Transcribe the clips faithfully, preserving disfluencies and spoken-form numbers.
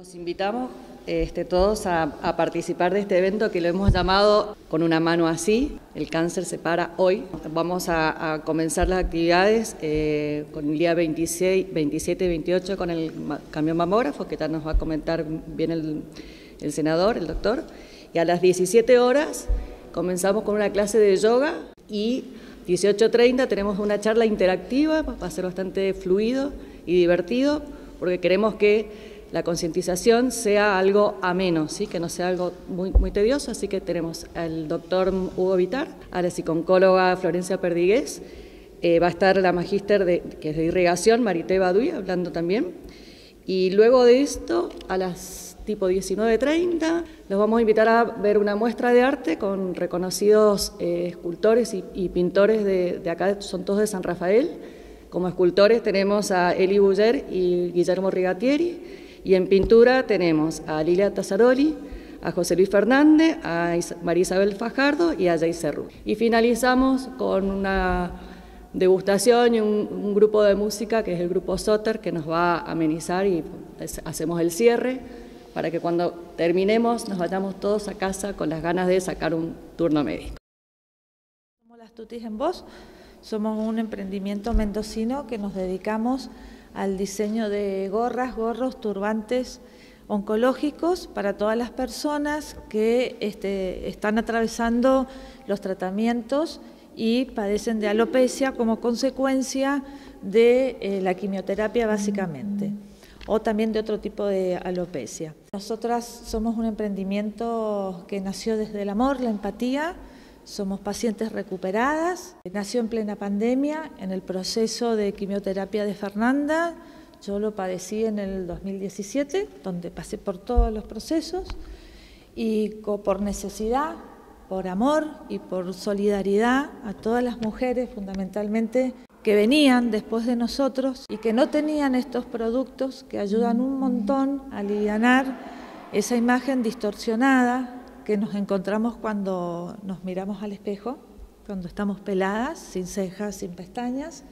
Los invitamos este, todos a, a participar de este evento que lo hemos llamado Con una mano así, el cáncer se para hoy. Vamos a, a comenzar las actividades eh, con el día veintiséis, veintisiete y veintiocho con el camión mamógrafo, que tal nos va a comentar bien el, el senador, el doctor. Y a las diecisiete horas comenzamos con una clase de yoga y dieciocho treinta tenemos una charla interactiva, va a ser bastante fluido y divertido, porque queremos que la concientización sea algo ameno, ¿sí? Que no sea algo muy, muy tedioso, así que tenemos al doctor Hugo Vitar, a la psicooncóloga Florencia Perdigués, eh, va a estar la magíster de, que es de irrigación, Marité Baduy, hablando también, y luego de esto, a las tipo diecinueve treinta, los vamos a invitar a ver una muestra de arte con reconocidos eh, escultores y, y pintores de, de acá, son todos de San Rafael. Como escultores tenemos a Eli Buller y Guillermo Rigatieri, y en pintura tenemos a Lilia Tazzaroli, a José Luis Fernández, a María Isabel Fajardo y a Jay Cerru. Y finalizamos con una degustación y un, un grupo de música que es el grupo Soter, que nos va a amenizar y hacemos el cierre para que cuando terminemos nos vayamos todos a casa con las ganas de sacar un turno médico. Somos las Tutis en Voz, somos un emprendimiento mendocino que nos dedicamos al diseño de gorras, gorros, turbantes oncológicos para todas las personas que este, están atravesando los tratamientos y padecen de alopecia como consecuencia de eh, la quimioterapia básicamente, o también de otro tipo de alopecia. Nosotras somos un emprendimiento que nació desde el amor, la empatía. Somos pacientes recuperadas, nació en plena pandemia, en el proceso de quimioterapia de Fernanda, yo lo padecí en el dos mil diecisiete, donde pasé por todos los procesos, y por necesidad, por amor y por solidaridad a todas las mujeres fundamentalmente que venían después de nosotros y que no tenían estos productos que ayudan un montón a alivianar esa imagen distorsionada que nos encontramos cuando nos miramos al espejo, cuando estamos peladas, sin cejas, sin pestañas,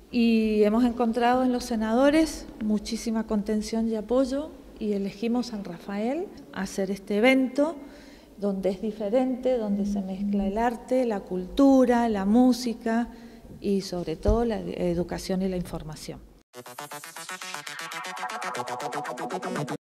y hemos encontrado en los senadores muchísima contención y apoyo y elegimos San Rafael a hacer este evento donde es diferente, donde se mezcla el arte, la cultura, la música y sobre todo la educación y la información.